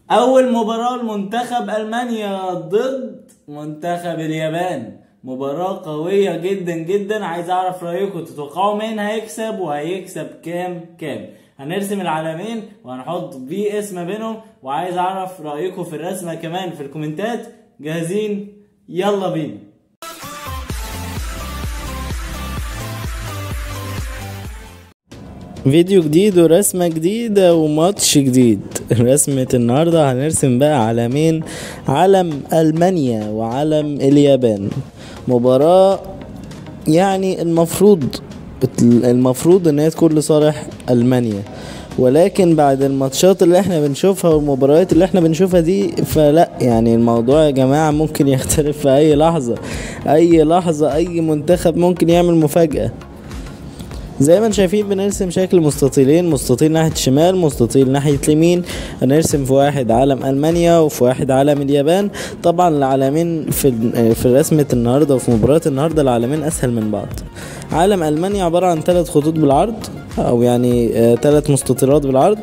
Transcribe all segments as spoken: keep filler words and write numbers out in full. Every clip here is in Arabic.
اول مباراة لمنتخب المانيا ضد منتخب اليابان، مباراة قوية جدا جدا. عايز اعرف رايكم، تتوقعوا مين هيكسب وهيكسب كام كام؟ هنرسم العلمين وهنحط بي اس ما بينهم، وعايز اعرف رايكم في الرسمة كمان في الكومنتات. جاهزين؟ يلا بينا. فيديو جديد ورسمة جديدة وماتش جديد. رسمة النهاردة هنرسم بقى علمين، علم ألمانيا وعلم اليابان. مباراة يعني المفروض المفروض ان هي تكون لصالح ألمانيا، ولكن بعد الماتشات اللي احنا بنشوفها والمباريات اللي احنا بنشوفها دي فلا، يعني الموضوع يا جماعة ممكن يختلف في اي لحظة. اي لحظة اي منتخب ممكن يعمل مفاجأة. زي ما انتم شايفين بنرسم شكل مستطيلين، مستطيل ناحية الشمال مستطيل ناحية اليمين. هنرسم في واحد علم ألمانيا وفي واحد علم اليابان. طبعا العلمين في في رسمة النهاردة وفي مباراة النهاردة العلمين اسهل من بعض. علم ألمانيا عبارة عن ثلاث خطوط بالعرض، او يعني ثلاث مستطيلات بالعرض،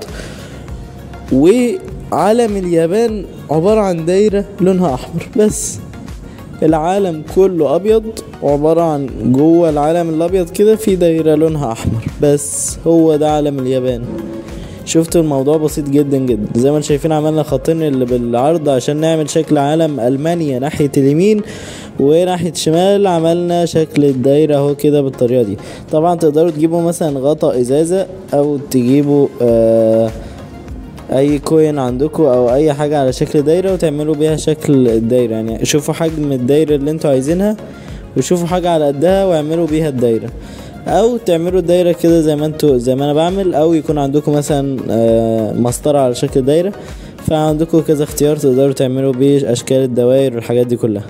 وعلم اليابان عبارة عن دايرة لونها احمر بس. العالم كله ابيض، وعبارة عن جوه العالم الابيض كده في دايرة لونها احمر بس. هو ده علم اليابان. شفتوا الموضوع بسيط جدا جدا. زي ما انتم شايفين عملنا خطين اللي بالعرض عشان نعمل شكل علم المانيا ناحية اليمين، وناحية الشمال عملنا شكل الدايرة اهو كده بالطريقة دي. طبعا تقدروا تجيبوا مثلا غطاء ازازة، او تجيبوا آه اي كوين عندكم او اي حاجة على شكل دايرة وتعملوا بيها شكل الدايرة. يعني شوفوا حجم الدايرة اللي انتوا عايزينها وشوفوا حاجة على قدها واعملوا بيها الدايرة، او تعملوا الدايرة كده زي ما انتوا زي ما انا بعمل، او يكون عندكم مثلا مسطرة على شكل دايرة. فعندكم كذا اختيار تقدروا تعملوا بيه اشكال الدوائر والحاجات دي كلها.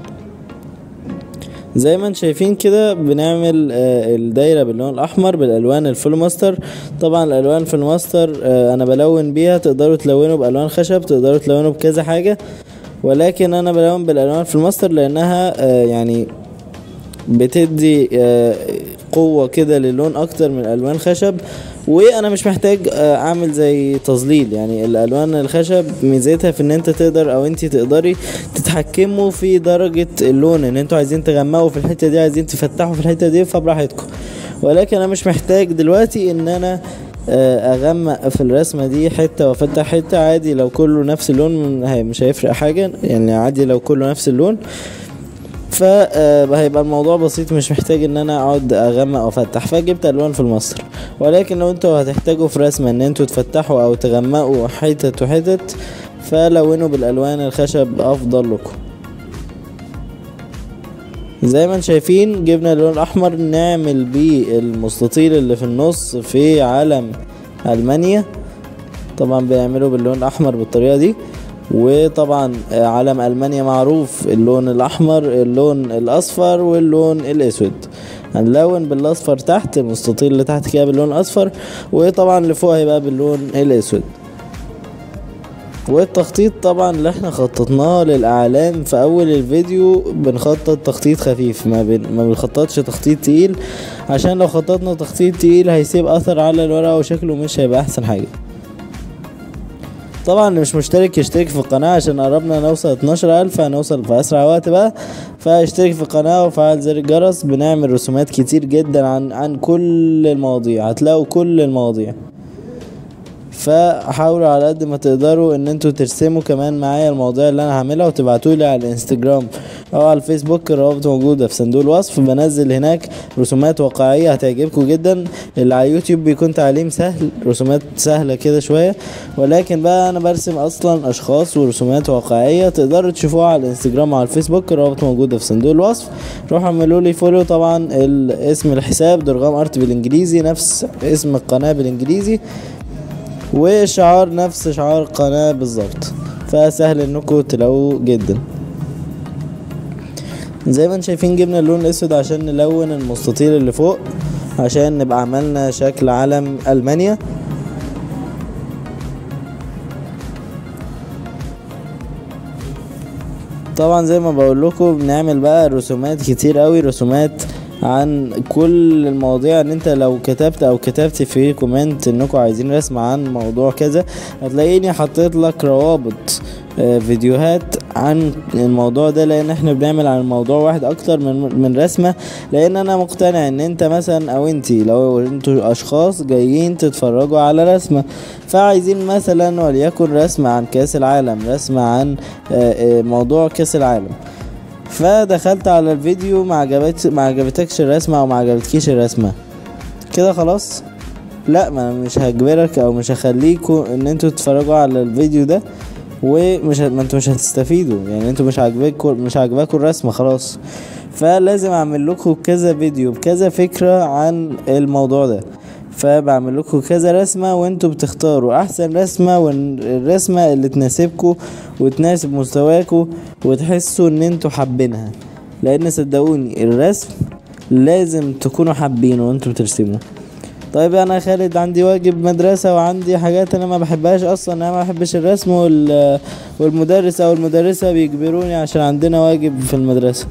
زي ما انتم شايفين كده بنعمل آه الدايره باللون الاحمر بالالوان الفلوماستر. طبعا الالوان الفلوماستر آه انا بلون بيها، تقدروا تلونوا بالوان خشب، تقدروا تلونوا بكذا حاجه، ولكن انا بلون بالالوان الفلوماستر لانها آه يعني بتدي آه قوه كده للون اكتر من الوان خشب، وانا مش محتاج اعمل زي تظليل. يعني الالوان الخشب ميزتها في ان انت تقدر او انت تقدري تتحكموا في درجة اللون، ان انتوا عايزين تغمقوا في الحتة دي، عايزين تفتحوا في الحتة دي، فبراحتكم. ولكن انا مش محتاج دلوقتي ان انا اغمق في الرسمة دي حتة وافتح حتة. عادي لو كله نفس اللون مش هيفرق حاجة، يعني عادي لو كله نفس اللون فهيبقى الموضوع بسيط، مش محتاج ان انا اقعد اغمق وافتح. فجبت الوان في الماستر. ولكن لو انتوا هتحتاجوا في رسمه ان انتوا تفتحوا او تغمقوا حتت وحتت فلونوا بالالوان الخشب افضل لكم. زي ما انتم شايفين جبنا اللون الاحمر نعمل بيه المستطيل اللي في النص في علم المانيا. طبعا بنعمله باللون الاحمر بالطريقه دي. وطبعا علم ألمانيا معروف اللون الأحمر، اللون الأصفر، واللون الأسود. هنلون بالأصفر تحت، المستطيل اللي تحت كده باللون الأصفر، وطبعا اللي فوق هيبقى باللون الأسود. والتخطيط طبعا اللي احنا خططناه للأعلام في أول الفيديو بنخطط تخطيط خفيف، ما, بن... ما بنخططش تخطيط تقيل، عشان لو خططنا تخطيط تقيل هيسيب أثر على الورقة وشكله مش هيبقى أحسن حاجة. طبعا اللي مش مشترك يشترك في القناة عشان قربنا نوصل اتناشر الف، هنوصل في اسرع وقت بقى. فاشترك في القناة وفعل زر الجرس. بنعمل رسومات كتير جدا عن عن كل المواضيع، هتلاقوا كل المواضيع. فحاولوا على قد ما تقدروا ان انتوا ترسموا كمان معايا المواضيع اللي انا هعملها، وتبعتولي على الانستجرام او على الفيسبوك. الروابط موجودة في صندوق الوصف. بنزل هناك رسومات واقعية هتعجبكم جدا. اللي على يوتيوب بيكون تعليم سهل، رسومات سهلة كده شوية، ولكن بقى انا برسم اصلا اشخاص ورسومات واقعية. تقدروا تشوفوها على الانستجرام وعلى الفيسبوك. الروابط موجودة في صندوق الوصف. روحوا اعملوا لي فولو. طبعا اسم الحساب درغام ارت بالانجليزي، نفس اسم القناة بالانجليزي، وشعار نفس شعار القناة بالظبط. فسهل انكم تلاقوه جدا. زي ما انتم شايفين جبنا اللون الاسود عشان نلون المستطيل اللي فوق، عشان نبقى عملنا شكل علم ألمانيا. طبعا زي ما بقول لكم بنعمل بقى رسومات كتير قوي، رسومات عن كل المواضيع. ان انت لو كتبت او كتبت في كومنت انكم عايزين رسم عن موضوع كذا، هتلاقيني حطيت لك روابط فيديوهات عن الموضوع ده، لان احنا بنعمل عن الموضوع واحد اكتر من من رسمه. لان انا مقتنع ان انت مثلا او انتي لو انتوا اشخاص جايين تتفرجوا على رسمه، فعايزين مثلا وليكن رسمه عن كاس العالم، رسمه عن موضوع كاس العالم، فدخلت على الفيديو ما عجبت ما عجبتكش الرسمه او ما عجبتكيش الرسمه كده خلاص؟ لا، ما انا مش هجبرك او مش هخليكوا ان انتوا تتفرجوا على الفيديو ده ومش ما انتوا مش هتستفيدوا. يعني انتوا مش عاجباكوا مش عاجباكوا الرسمه خلاص، فلازم اعمل لكم كذا فيديو بكذا فكره عن الموضوع ده. فبعمل لكم كذا رسمه وانتوا بتختاروا احسن رسمه، والرسمه اللي تناسبكم وتناسب مستواكم وتحسوا ان انتوا حابينها. لان صدقوني الرسم لازم تكونوا حابينه وانتوا بترسموه. طيب انا خالد عندي واجب مدرسة وعندي حاجات انا ما بحبهاش اصلا، انا ما بحبش الرسم والمدرس او المدرسة بيجبروني عشان عندنا واجب في المدرسة.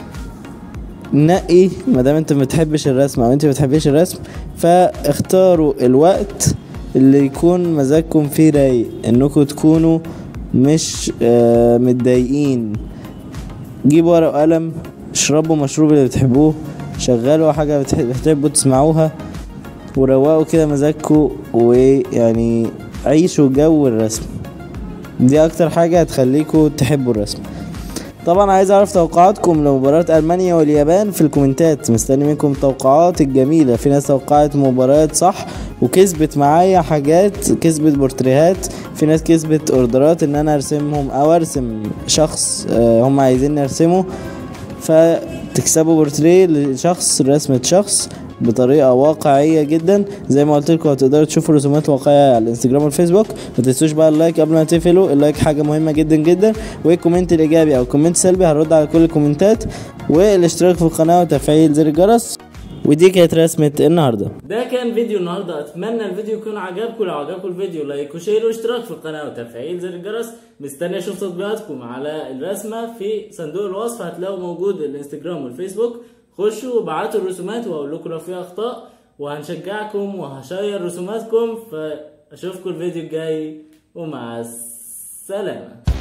نقي مادام انت ما بتحبش الرسم او انت ما بتحبيش الرسم، فاختاروا الوقت اللي يكون مزاجكم فيه رايق، انكم تكونوا مش آه متضايقين. جيبوا ورقة وقلم، اشربوا مشروب اللي بتحبوه، شغلوا حاجة بتحبوا تسمعوها، وروقوا كده مزاجكم، ويعني عيشوا جو الرسم. دي اكتر حاجة هتخليكم تحبوا الرسم. طبعا عايز اعرف توقعاتكم لمباراة المانيا واليابان في الكومنتات، مستني منكم توقعات الجميلة. في ناس توقعت مباريات صح وكسبت معايا حاجات، كسبت بورتريهات، في ناس كسبت اوردرات ان انا ارسمهم او ارسم شخص هم عايزين نرسمه، فتكسبوا بورتريه لشخص، رسمة شخص بطريقه واقعيه جدا. زي ما قلت لكم هتقدروا تشوفوا رسومات واقعيه على الانستجرام والفيسبوك. ما تنسوش بقى اللايك قبل ما تقفلوا، اللايك حاجه مهمه جدا جدا، والكومنت الايجابي او الكومنت السلبي هرد على كل الكومنتات، والاشتراك في القناه وتفعيل زر الجرس. ودي كانت رسمه النهارده. ده كان فيديو النهارده، اتمنى الفيديو يكون عجبكم. لو عجبكم الفيديو لايك وشير واشتراك في القناه وتفعيل زر الجرس. مستني اشوف تطبيقاتكم على الرسمه في صندوق الوصف، هتلاقوا موجود الانستجرام والفيسبوك. خشوا وابعتوا الرسومات واقول لكم لو في اخطاء، وهنشجعكم وهشير رسوماتكم. فاشوفكم الفيديو الجاي ومع السلامه.